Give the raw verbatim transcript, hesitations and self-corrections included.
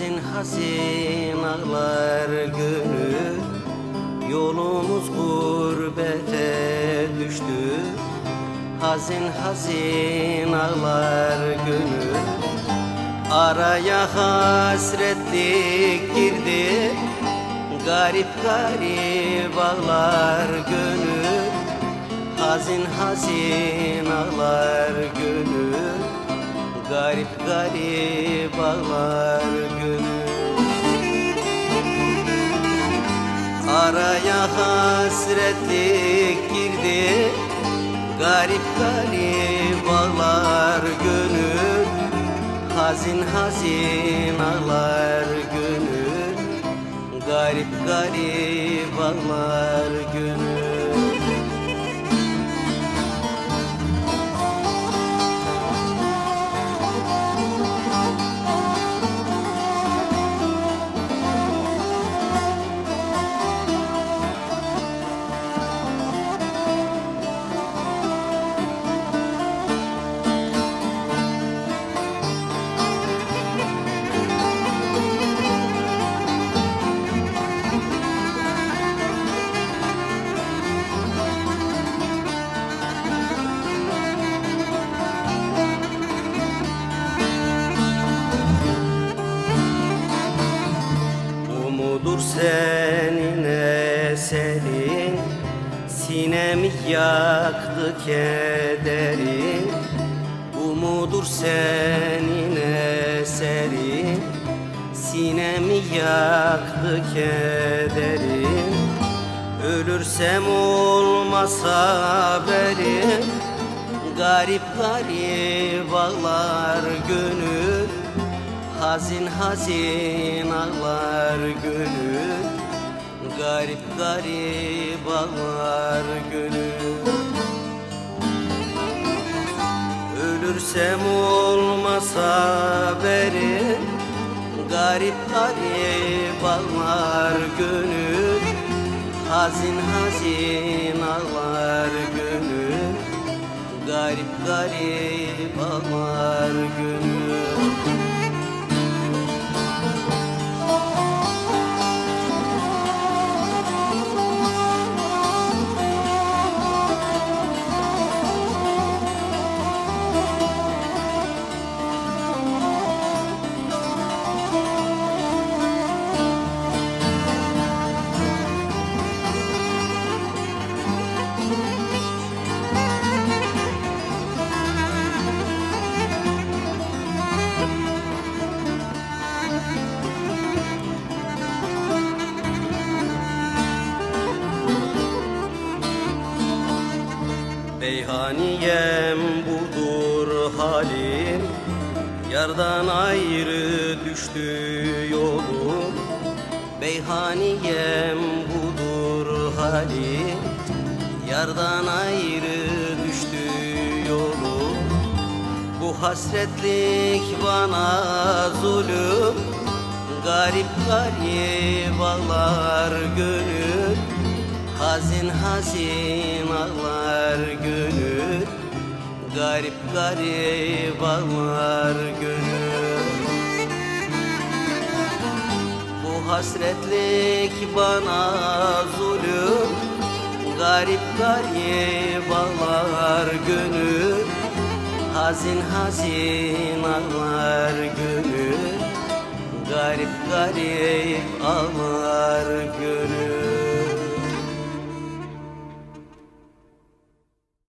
Hazin hazin ağlar gönül, yolumuz gurbete düştü. Hazin hazin ağlar gönül, araya hasretlik girdi. Garip garip ağlar gönül, hazin hazin ağlar gönül, garip garip ağlar gönül. Araya hasretlik girdi, garip garip ağlar gönül, hazin hazin ağlar gönül, garip garip ağlar gönül. Umudur senin eserin, sinemi yaktı kederin. Umudur senin eserin, sinemi yaktı kederin. Ölürsem olmaz haberim, garip garip ağlar gönül, hazin hazin ağlar gönül, garip garip ağlar gönül. Ölürsem olmaz haberim, garip garip ağlar gönül, hazin hazin ağlar gönül, garip garip ağlar gönül. Beyhaniyem budur halim, yardan ayrı düştü yolum. Beyhaniyem budur halim, yardan ayrı düştü yolum. Bu hasretlik bana zulüm, garip garip ağlar gönül, hazin hazin ağlar gönül, garip garip ağlar gönül. Bu hasretlik bana zulüm, garip garip ağlar gönül, hazin hazin ağlar gönül, garip garip ağlar gönül.